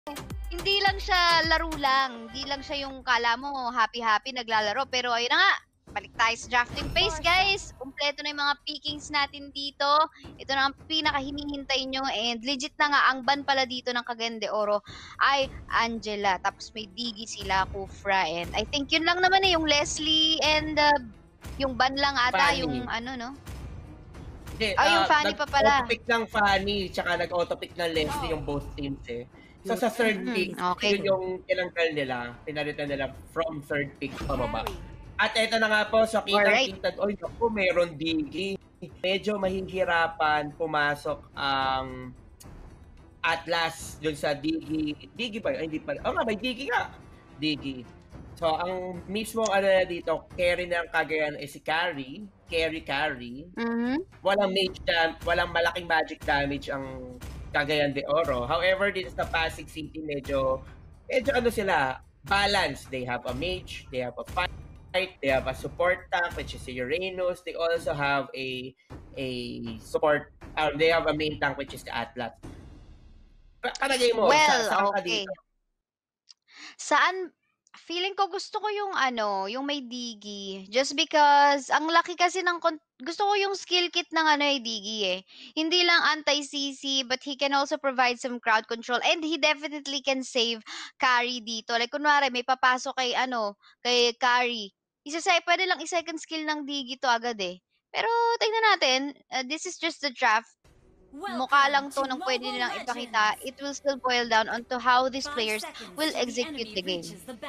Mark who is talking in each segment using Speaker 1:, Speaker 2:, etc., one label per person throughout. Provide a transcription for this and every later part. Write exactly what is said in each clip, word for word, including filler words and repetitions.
Speaker 1: Hindi lang siya laro lang, hindi lang siya yung akala mo happy-happy naglalaro, pero ayun na nga, balik tayo sa drafting phase guys. Kumpleto na yung mga pickings natin dito. Ito na ang pinaka-hinihintay nyo and legit na nga ang ban pala dito ng Cagayan de Oro ay Angela. Tapos may Diggy sila, Kufra, and I think yun lang naman eh, yung Leslie and uh, yung ban lang ata,
Speaker 2: Fanny.
Speaker 1: yung ano no?
Speaker 2: Hindi,
Speaker 1: Ay, yung
Speaker 2: ah,
Speaker 1: Fanny pa pala.
Speaker 2: nag-auto-pick ng Fanny, tsaka nag-auto-pick ng Leslie yung both teams eh. So sa third
Speaker 1: Mhm,
Speaker 2: pick,
Speaker 1: okay.
Speaker 2: yun yung tinanggal nila, pinalitan nila from third pick pababa. At eto na nga po, so
Speaker 1: Alright.
Speaker 2: kitang-kita, oy naku, meron Diggy. Medyo mahihirapan pumasok ang Atlas dun sa Diggy. Diggy ba? Ay, hindi pala. Oh nga, may Diggy nga. Diggy. So, ang mismo ano na dito, carry ng Cagayan is si Carry. Carry, Carry.
Speaker 1: Mhm.
Speaker 2: Walang mage dam, walang malaking magic damage ang Cagayan de Oro. However, dito sa Pasig City, medyo, medyo ano sila, balance. They have a mage, they have a fight, they have a support tank, which is si Uranus. They also have a a support, um, they have a main tank, which is the Atlas. Palagay mo,
Speaker 1: Well,
Speaker 2: sa, saan ka
Speaker 1: okay.
Speaker 2: dito?
Speaker 1: Saan feeling ko gusto ko yung ano, yung may Diggy. Just because ang laki kasi ng kon gusto ko yung skill kit ng ano eh, Diggy eh. Hindi lang anti-C C, but he can also provide some crowd control and he definitely can save carry dito. Like kunwari may papasok kay ano, kay carry. Isa sa pwede lang i-second skill ng Diggy to agad eh. Pero tingnan natin, uh, this is just the draft. Mukha lang 'to ng pwede nilang ipakita. It will still boil down onto how these players will execute the game.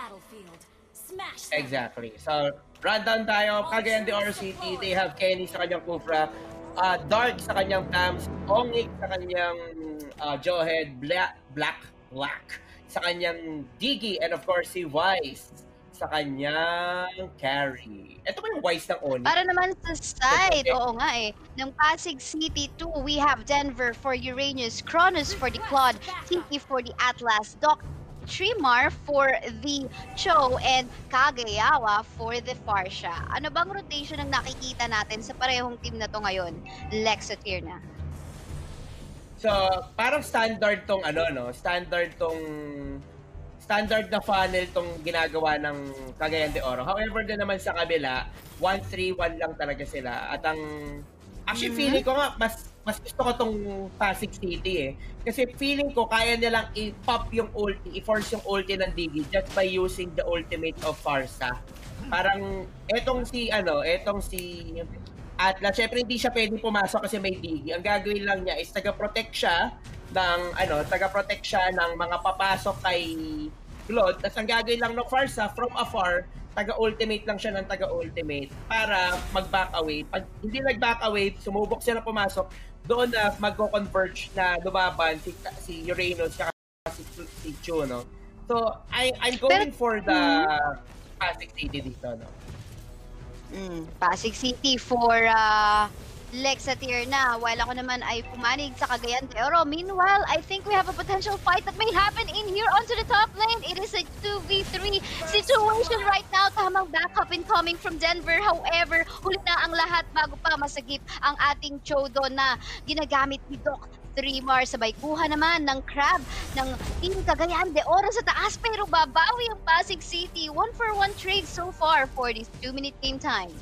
Speaker 2: Exactly. So, rundown tayo. Cagayan de Oro City, they have Kenny sa kanyang Kufra, uh, Dark sa kanyang Pams, Ongik sa kanyang uh, Jawhead, Black, Black, Black sa kanyang Diggy, and of course si Wise sa kanyang Carry. Ito ba yung Wise ng Oni?
Speaker 1: Para naman sa side, oo nga eh, ng Pasig City two, we have Denver for Uranus, Cronus for the Claude, Tiki for the Atlas, Doc Trimar for the Cho, and Kagayawa for the Farsha. Ano bang rotation ang nakikita natin sa parehong team na to ngayon? Lex at Tirna.
Speaker 2: So, parang standard tong ano, no? Standard tong standard na funnel tong ginagawa ng Cagayan de Oro. However, din naman sa kabila, one three one lang talaga sila. At ang actually mm-hmm. feeling ko nga mas mas gusto ko tong Pasig City eh. Kasi feeling ko kaya nilang i-pop yung ulti, i-force yung ulti ng Diggy just by using the ultimate of Farsa. Parang etong si ano, etong si Atlas, syempre hindi siya pwedeng pumasok kasi may Diggy. Ang gagawin lang niya is taga-protect siya ng ano, taga-protect siya ng mga papasok kay Claude. Tapos ang gagawin lang ng Farsa from afar, taga-ultimate lang siya ng taga-ultimate para mag-back away. Pag hindi nag-back away, sumubok siya na pumasok, doon na magko-converge na lumaban si, si Uranus at si, si Chu, no? So, I, I'm going for the Pasig City dito, no?
Speaker 1: Mm, Pasig City for uh, Lex at Tirna, while ako naman ay pumanig sa Cagayan de Oro. Meanwhile, I think we have a potential fight that may happen in here onto the top lane. It is a two v three situation right now. Tamang backup incoming from Denver. However, huli na ang lahat bago pa masagip ang ating Chodo na ginagamit ni Doc Trimar. Sabay kuha naman ng crab ng Team Cagayan de Oro sa taas, pero babawi ang Pasig City. One for one trade so far for this two minute game time.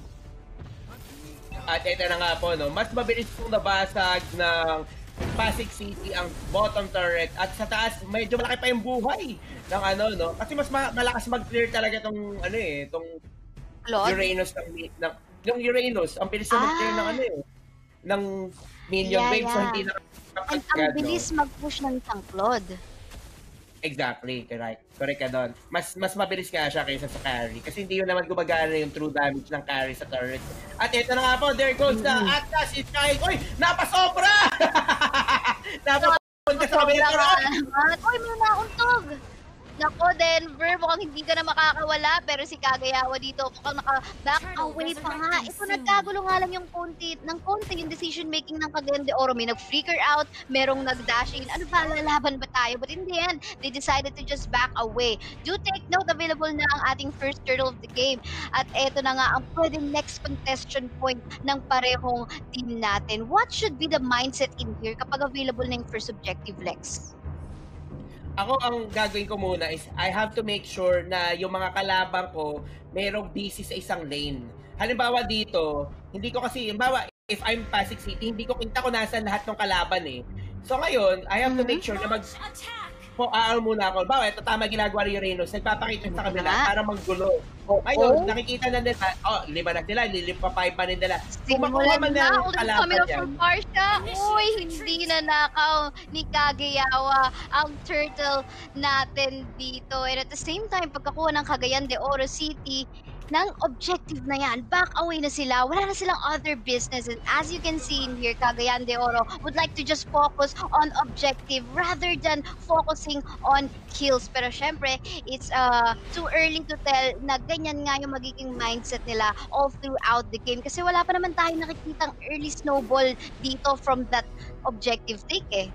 Speaker 2: At ito na nga po, no, mas mabilis pong nabasag ng Pasig City ang bottom turret at sa taas medyo malaki pa yung buhay ng ano, no? Kasi mas ma malakas mag-clear talaga tong ano eh, tong
Speaker 1: Claude?
Speaker 2: Uranus ng, ng yung Uranus, ang bilis na mag-clear
Speaker 1: Ah.
Speaker 2: ng ano eh, ng minion
Speaker 1: Yeah,
Speaker 2: wave, so
Speaker 1: yeah.
Speaker 2: hindi na
Speaker 1: And ang bilis mag-push ng isang Claude.
Speaker 2: Exactly, correct. Correct ka doon. Mas mas mabilis nga siya kaysa sa carry. Kasi hindi yun naman gumagana yung true damage ng carry sa turret. At ito na nga po, there goes the
Speaker 1: Mm-hmm.
Speaker 2: Atlas is trying. Uy! Napasobra! Napapunta sa kabila turret!
Speaker 1: Uy, may nauntog! Nako, Denver, mukhang hindi ka na makakawala, pero si Kagayawa dito mukhang naka-back away pa nga. Ito, nagkagulo nga lang yung konti, ng konti yung decision making ng Cagayan de Oro. May nag-freaker out, merong nag-dash in. Ano ba, lalaban ba tayo? But in the end, they decided to just back away. Do take note, available na ang ating first turtle of the game. At eto na nga ang pwedeng next contestation point ng parehong team natin. What should be the mindset in here kapag available na yung first objective, Lex?
Speaker 2: ako ang gagawin ko muna is I have to make sure na yung mga kalaban ko merong busy sa isang lane. Halimbawa dito, hindi ko kasi, halimbawa, if I'm Pasig City, hindi ko kita kung nasaan lahat ng kalaban eh. So ngayon, I have to
Speaker 1: Mhm.
Speaker 2: make sure na mag po aano muna ako. Bawa, ito tama ginagawa ni Reynolds, nagpapakita sa kabila
Speaker 1: Nga.
Speaker 2: para manggulo. O
Speaker 1: Oh.
Speaker 2: ngayon, nakikita na nila, oh, lima na sila, lilimpa five pa rin nila. Kung makuha
Speaker 1: Simulan
Speaker 2: man
Speaker 1: na,
Speaker 2: nila yung
Speaker 1: ultimate
Speaker 2: kalaban
Speaker 1: coming up
Speaker 2: yan,
Speaker 1: from Parsha. Uy, hindi nanakaw ni Kagayawa ang turtle natin dito. And at the same time, pagkakuha ng Cagayan de Oro City, ng objective na yan, back away na sila. Wala na silang other business. And as you can see in here, Cagayan de Oro would like to just focus on objective rather than focusing on kills. Pero syempre, it's uh, too early to tell na ganyan nga yung magiging mindset nila all throughout the game. Kasi wala pa naman tayo nakikitang early snowball dito from that objective take eh.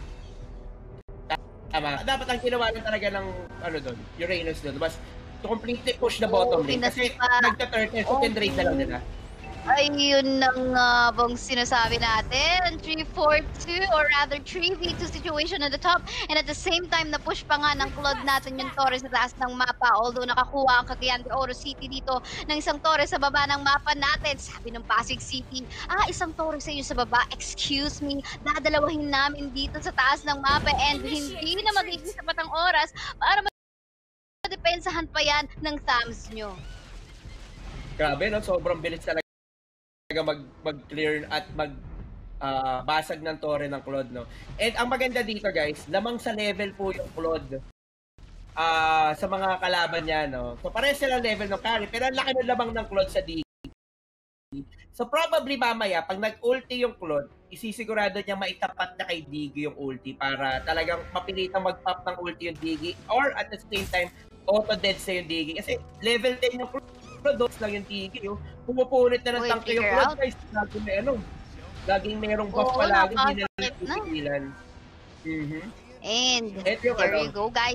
Speaker 2: tama. Dapat ang ginawa lang talaga ng, ano doon, yung Reynolds doon, was to completely push the
Speaker 1: Oo,
Speaker 2: bottom lane. Kasi
Speaker 1: pinasipa.
Speaker 2: nagka-turtle, so pinrate na lang nila.
Speaker 1: Ayun na nga bang sinasabi natin. three four two or rather three v two situation at the top. And at the same time, na-push pa nga ng Claude natin yung Torres sa taas ng mapa. Although nakakuha ang Cagayan de Oro City dito ng isang Torres sa baba ng mapa natin. Sabi ng Pasig City, ah, isang Torres sa iyo sa baba. Excuse me, dadalawahin namin dito sa taas ng mapa and hindi na magiging sapat ang oras para madepensahan pa yan ng thumbs nyo.
Speaker 2: Grabe, no? Sobrang bilis talaga mag mag-clear at mag uh, basag ng torre ng Claude, no? And ang maganda dito, guys, lamang sa level po yung Claude uh, sa mga kalaban niya, no? So parehas sila level ng carry, pero ang laki ng lamang ng Claude sa D. So probably mamaya, pag nag-ulti yung Claude, isisigurado niya maitapat na kay Diggy yung ulti para talagang mapilitang mag-pop ng ulti yung Diggy or at the same time, auto-dead sa yung Diggy. Kasi level ten yung Claude, dos lang yung Diggy. Oh. Pumupunit na ng
Speaker 1: Uy,
Speaker 2: tanke yung
Speaker 1: figure
Speaker 2: Claude,
Speaker 1: out.
Speaker 2: guys. Laging may ano, laging merong buff
Speaker 1: Oo,
Speaker 2: palagi, hindi na
Speaker 1: napakasakit na.
Speaker 2: napipigilan. Mhm.
Speaker 1: And
Speaker 2: Ito yung
Speaker 1: there
Speaker 2: ano.
Speaker 1: you go, guys.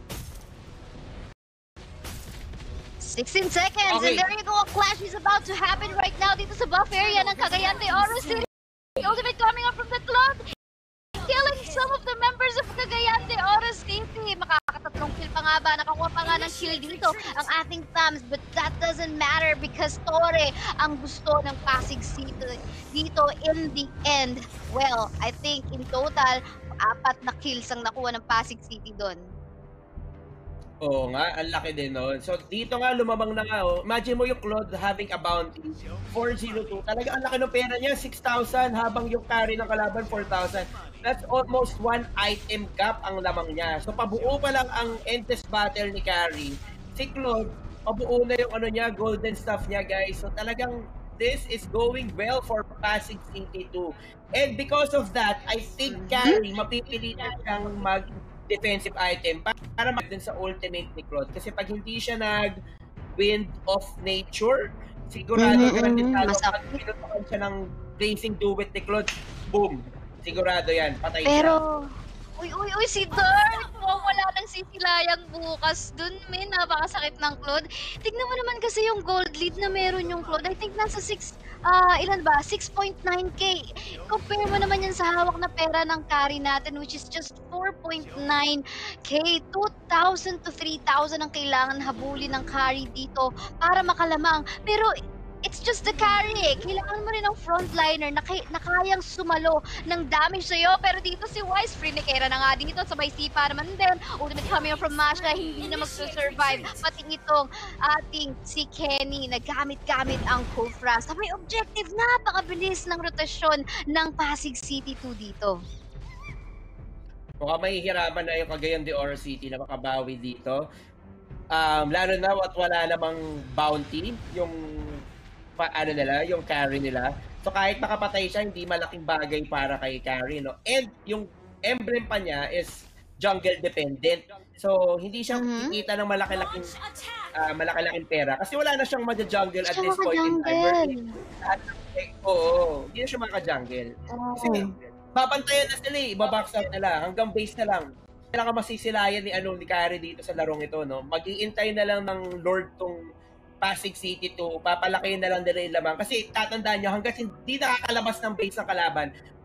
Speaker 1: sixteen seconds,
Speaker 2: Okay.
Speaker 1: and there you go, a clash is about to happen right now dito sa buff area ng Cagayan de Oro City. Ultimate coming up from the Claude, killing some of the members of Cagayan de Oro City. Makakatatlong kill pa nga ba? Nakakuha pa nga ng kill dito ang ating thumbs, but that doesn't matter because Torre ang gusto ng Pasig City dito in the end. Well, I think in total, apat na kills ang nakuha ng Pasig City doon.
Speaker 2: Oo nga, ang laki din nun. So dito nga lumamang na nga, oh. Imagine mo yung Claude having a bounty, four oh two. Talaga ang laki ng pera niya, six thousand, habang yung carry ng kalaban, four thousand. That's almost one item cap ang lamang niya. So pabuo pa lang ang endless battle ni carry. Si Claude, pabuo na yung ano niya, golden stuff niya, guys. So talagang this is going well for Pasig City too. And because of that, I think carry, mapipilitan siyang mag defensive item para mag din sa ultimate ni Claude. Kasi pag hindi siya nag wind of nature, sigurado
Speaker 1: Mhm,
Speaker 2: garantitado
Speaker 1: mhm,
Speaker 2: pag pinutukan siya ng blazing duet ni Claude, boom, sigurado yan, patay
Speaker 1: Pero,
Speaker 2: siya.
Speaker 1: uy, uy, uy, si Dark! Mukhang wala nang sisilayang bukas dun, min. Napakasakit ng Claude. Tignan mo naman kasi yung gold lead na meron yung Claude. I think nasa six, ah, ilan ba? six point nine K. Compare mo naman yan sa hawak na pera ng carry natin, which is just four point nine K. two thousand to three thousand ang kailangan habulin ng carry dito para makalamang. Pero, it's just the carry eh. Kailangan mo rin ng frontliner na, kay, na kayang sumalo ng damage sa'yo. Pero dito si Wise, free ni Kera na nga dito. Sabay sipa naman din. Ultimate coming up from Masha, hindi na magsusurvive. Pati itong ating si Kenny na gamit-gamit ang Kofra. Sabay objective, napakabilis ng rotasyon ng Pasig City two dito.
Speaker 2: Mukhang mahihirapan na yung Cagayan de Oro City na makabawi dito. Um, lalo na at wala namang bounty yung pa, ano nila, yung carry nila. So kahit makapatay siya, hindi malaking bagay para kay carry, no? And yung emblem pa niya is jungle dependent. So hindi siya
Speaker 1: Mhm.
Speaker 2: kikita ng malaki-laking uh, malaki-laking pera kasi wala na siyang maka-jungle at
Speaker 1: Siya
Speaker 2: this point in time.
Speaker 1: maka-jungle.
Speaker 2: Lahat ng oo, hindi na siya maka-jungle. Kasi
Speaker 1: Oo.
Speaker 2: babantayan na sila eh, ibabox out nila hanggang base na lang. Kailangan masisilayan ni ano ni carry dito sa larong ito, no? Mag-iintay na lang ng Lord tong Pasig City to, papalakihin na lang nila yung lamang. Kasi tatandaan nyo, hanggang hindi nakakalabas ng base ng kalaban,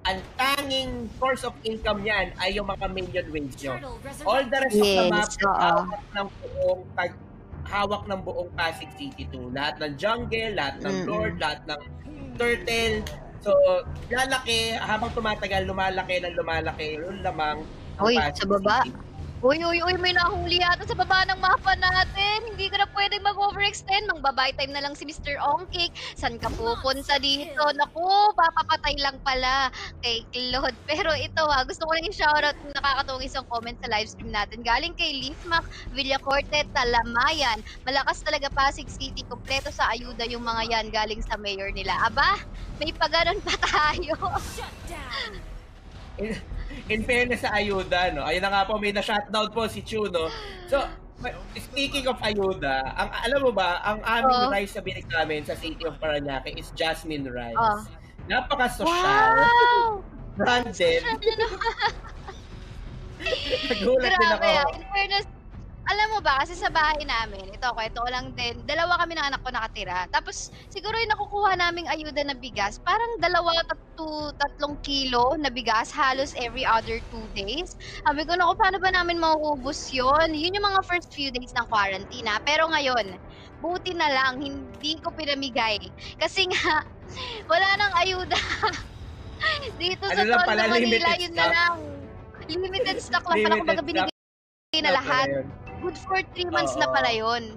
Speaker 2: ang tanging source of income niyan ay yung mga minion waves niyo.
Speaker 3: Turtle
Speaker 2: All the rest
Speaker 3: resurrected.
Speaker 2: of the map
Speaker 1: Yes, oo.
Speaker 2: hawak ng buong tag hawak ng buong Pasig City two. Lahat ng jungle, lahat ng lord,
Speaker 1: Mm.
Speaker 2: lahat ng turtle. So, lalaki habang tumatagal, lumalaki ng lumalaki yung lamang ng
Speaker 1: Uy, sa
Speaker 2: Pasig
Speaker 1: baba.
Speaker 2: City.
Speaker 1: Uy, uy, uy, may nahuli yata sa baba ng mapa natin. Hindi ka na pwedeng mag-overextend. Mang-ba-buy time na lang si Mister Ongkik. Saan ka pupunta dito? Naku, papapatay lang pala kay Claude. Pero ito ah, gusto ko lang i-shoutout yung nakakatuwang isang comment sa livestream natin. Galing kay Leafmac Villacorte, Talamayan. Malakas talaga Pasig City. Kompleto sa ayuda yung mga yan galing sa mayor nila. Aba, may paganon pa tayo.
Speaker 3: Shut down.
Speaker 2: In, in fairness sa ayuda, no? Ayun na nga po, may na-shutdown po si Chu, no? So, speaking of ayuda, ang alam mo ba, ang aming
Speaker 1: Oo.
Speaker 2: rice na binig namin sa City of Parañaque is Jasmine Rice.
Speaker 1: Oh.
Speaker 2: Napaka-social,
Speaker 1: Wow!
Speaker 2: branded.
Speaker 1: Social na naman.
Speaker 2: Nagulat din ako.
Speaker 1: Grabe ah, in fairness, alam mo ba kasi sa bahay namin, ito kwento ko lang din, dalawa kami ng anak ko nakatira. Tapos siguro yung nakukuha naming ayuda na bigas, parang dalawa to tatlong kilo na bigas halos every other two days. Sabi ko, naku, paano ba namin mauubos yun? Yun yung mga first few days ng quarantine ah. Pero ngayon, buti na lang, hindi ko pinamigay. Kasi nga, wala nang ayuda. Dito sa
Speaker 2: Ano lang
Speaker 1: Tondo,
Speaker 2: pala,
Speaker 1: Manila,
Speaker 2: limited
Speaker 1: yun na
Speaker 2: stock.
Speaker 1: lang. Limited stock lang pala,
Speaker 2: Limited
Speaker 1: kumbaga
Speaker 2: stock.
Speaker 1: binigay na
Speaker 2: Ano
Speaker 1: lahat.
Speaker 2: pala yun?
Speaker 1: Good for three months na
Speaker 2: Oo.
Speaker 1: pala yun.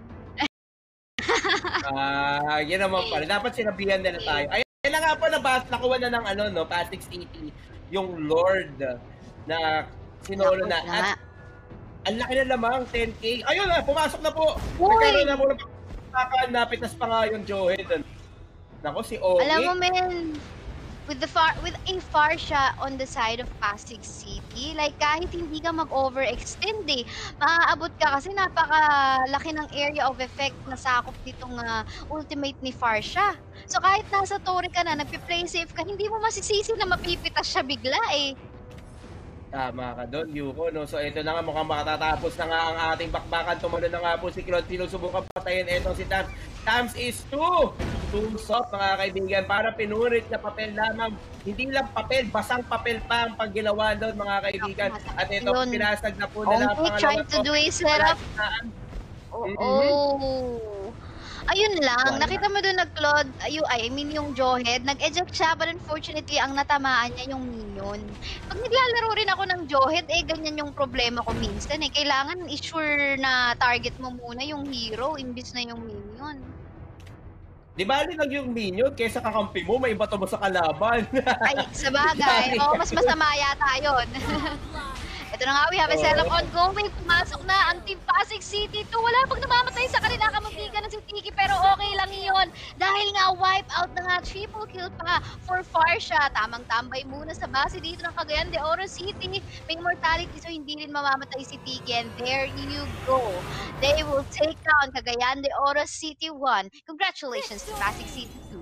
Speaker 2: Ah, yun naman pala. Dapat sinabihan nila tayo. Ayun na nga po, nabas, nakuha na ng ano, no, Pasig City, yung Lord na sinolo
Speaker 1: Naku,
Speaker 2: na.
Speaker 1: na.
Speaker 2: At ang laki na lamang, ten K. Ayun na, pumasok na po.
Speaker 1: Uy!
Speaker 2: Nagkaroon na po ng pagkakaan, napitas pa nga yung Johed. Nako, si Ogi.
Speaker 1: Alam mo, men, with the far with a Farsha on the side of Pasig City, like kahit hindi ka mag-overextend eh, maaabot ka kasi napakalaki ng area of effect na sakop nitong uh, ultimate ni Farsha. So kahit nasa Torre ka na, nagpi-play safe ka, hindi mo masisisi na mapipitas siya bigla eh.
Speaker 2: Tama ka doon, Yuko, no? So, ito na nga, mukhang makatatapos na nga ang ating bakbakan. Tumalo na nga po si Claude. Sinusubukan patayin itong si Tams. Tams is two! Two soft, mga kaibigan, para pinurit na papel lamang. Hindi lang papel, basang papel pa ang pagginawa doon, mga kaibigan. At ito,
Speaker 1: Yun.
Speaker 2: pinasag na po nila ang
Speaker 1: Ongkik trying
Speaker 2: pangalawa
Speaker 1: to do a setup. Oo.
Speaker 2: Mhm.
Speaker 1: Ayun lang,
Speaker 2: Wala.
Speaker 1: nakita mo doon nag-Claude, ayu I mean yung Johed, nag-eject siya but unfortunately ang natamaan niya yung minion. Pag naglalaro rin ako ng Johed, eh ganyan yung problema ko minsan eh. Kailangan i-sure na target mo muna yung hero imbis na yung minion.
Speaker 2: Di ba lang yung minion, kesa kakampi mo, may bato mo sa kalaban.
Speaker 1: Ay, sabagay. Oo, mas masama yata yun. Ito na nga, we have a setup ongoing. Pumasok na ang Team Pasig City two. Wala pag namamatay sa kanila, kamuntikan na si Tiki, pero okay lang yun. Dahil nga, wipe out na nga, triple kill pa for Farsha. Tamang tambay muna sa base dito ng Cagayan de Oro City. May immortality, so hindi rin mamamatay si Tiki. And there you go. They will take down Cagayan de Oro City one. Congratulations to Pasig City two.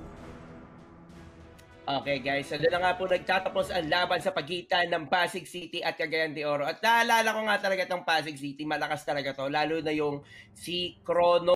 Speaker 2: Okay guys, so doon na nga po nagtatapos ang laban sa pagitan ng Pasig City at Cagayan de Oro. At naalala ko nga talaga itong Pasig City, malakas talaga to, lalo na yung si Chrono